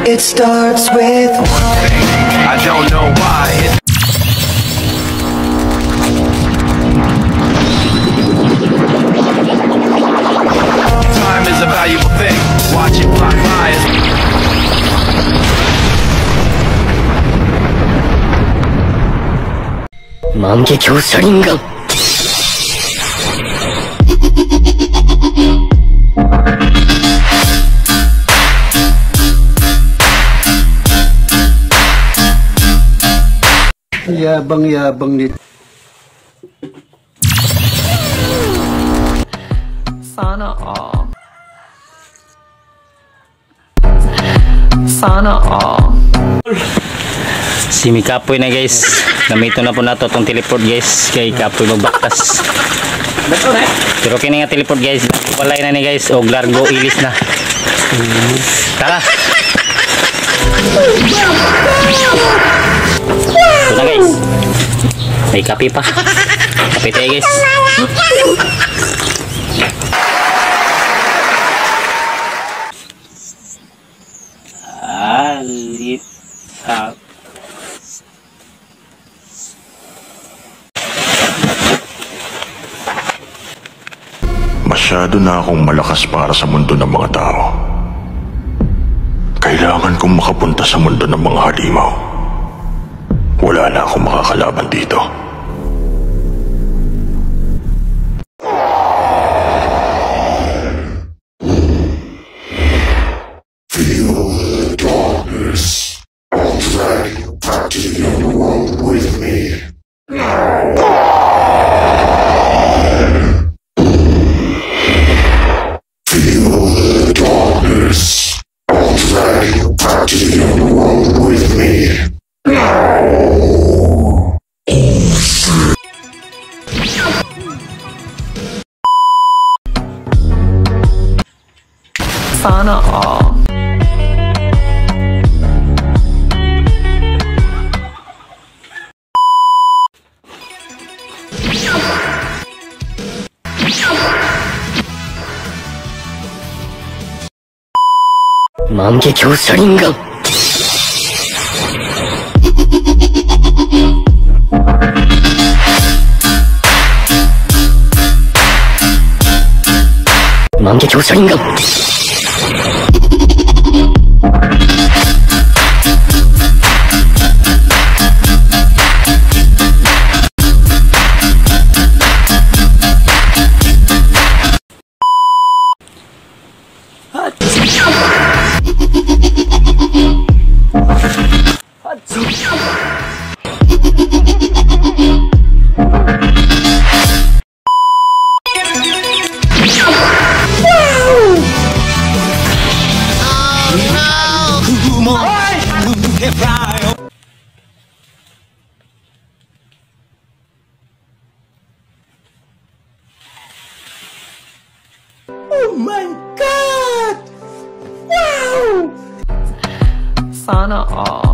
It starts with one thing, I don't know why. Time is a valuable thing. Watch it fly by. 만개교 살인강. Yabang-yabang nito. Sana all. Sana all. Si Mikapoy na guys, gamito na po nato itong teleport guys, kay Kapoy magbakas. Pero kini nga teleport guys, walay na ni guys, og largo ilis na. Tara. Ito na guys, may kape pa. Kape tayo guys. Alit up. Masyado na akong malakas para sa mundo ng mga tao. Kailangan kong makapunta sa mundo ng mga halimaw. Wala na akong makakalaban dito. Feel the darkness. I'll drag you back to the underworld with me. Sana all. 만개교 살인강. 만개교 살인강. Oh my God! Wow! Sana all.